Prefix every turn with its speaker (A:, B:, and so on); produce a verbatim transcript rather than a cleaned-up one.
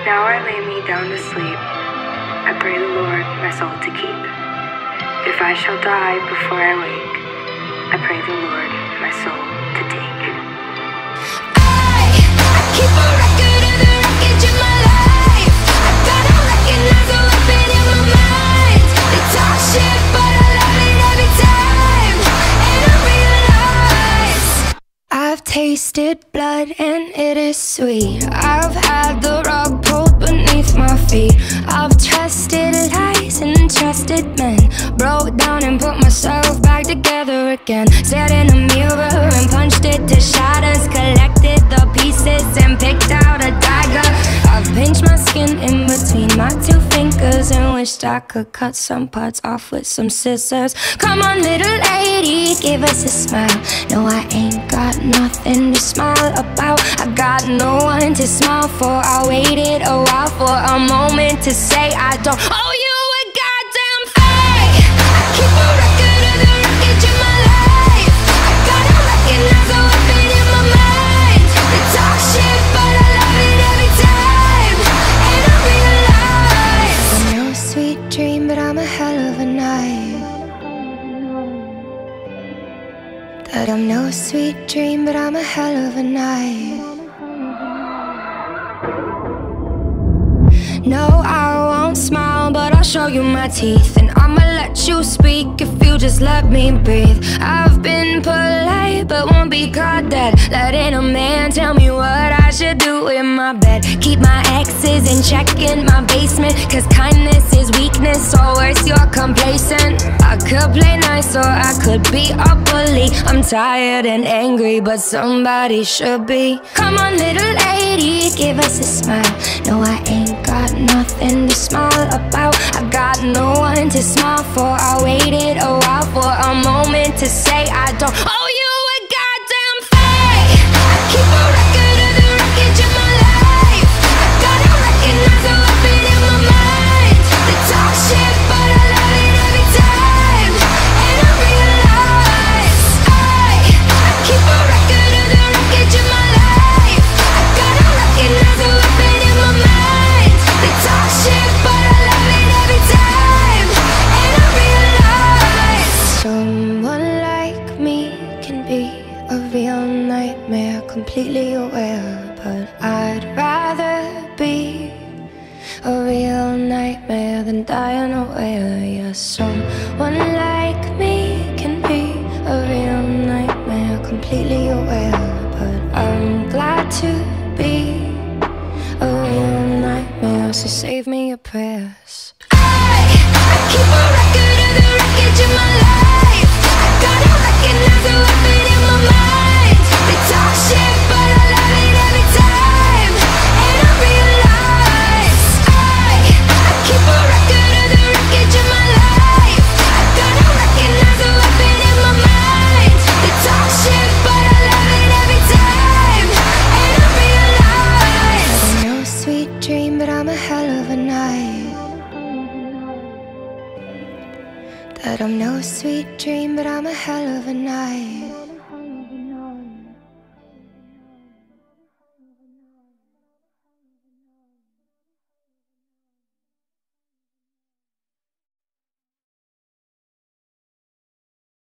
A: Now I lay me down to sleep. I pray the Lord my soul to keep. If I shall die before I wake, I pray the Lord my soul to take.
B: I, I keep a record of the wreckage of my life. I gotta recognize the weapon in my mind. They talk shit, but I love it every time. And I realize I've tasted blood and it is sweet. I've had the rug pulled beneath my feet. I've trusted lies and trusted men. Broke down and put myself back together again. Stared in a mirror and punched it to shatters. Collected the pieces and picked out a dagger. I've pinched my skin in between my two fingers and wished I could cut some parts off with some scissors. Come on, little lady, give us a smile. No, I ain't got nothing to smile about. I got no one to smile for. I waited a while for a moment to say I don't owe you a goddamn thing. I keep a record of the wreckage of my life. I gotta recognize the weapon in my mind. They talk shit, but I love it every time. And I realize I'm no sweet dream, but I'm a hell of a night. That I'm no sweet dream, but I'm a hell of a night. No, I won't smile, but I'll show you my teeth. And I'ma let you speak if you just let me breathe. I've been polite, but won't be caught dead. Letting a man tell me what I should do in my bed. Keep my exes in check in my basement, cause kindness is weakness, or worse, you're complacent. I could play nice or I could be a bully. I'm tired and angry, but somebody should be. Come on, little lady, give us a smile. No, I ain't got nothing to smile about. I got no one to smile for. I waited a while for a moment to say I don't owe you a goddamn thing. I keep a record of the wreckage of my life. I gotta recognize the weapon in my mind. They talk shit, but I love it every time. And I realize I, I keep a record of the wreckage of my life. I gotta recognize the weapon in my mind. They talk shit, but I love it every time. And I realize someone like me can be a real nightmare, completely aware. But I'd rather be a real nightmare than die unaware. Yeah, someone like me can be a real nightmare, completely aware. But I'm glad to be a real nightmare, so save me your prayers. I, I keep a record of the wreckage of my life. I gotta recognize the weapon in my mind. They talk shit, but I love it every time. And I realize I, I keep a record of the wreckage of my life. I gotta recognize the weapon in my mind. They talk shit, but I love it every time. And I realize I'm no sweet dream, but I'm a hell of a night. That I'm no sweet dream, but I'm a hell of a night.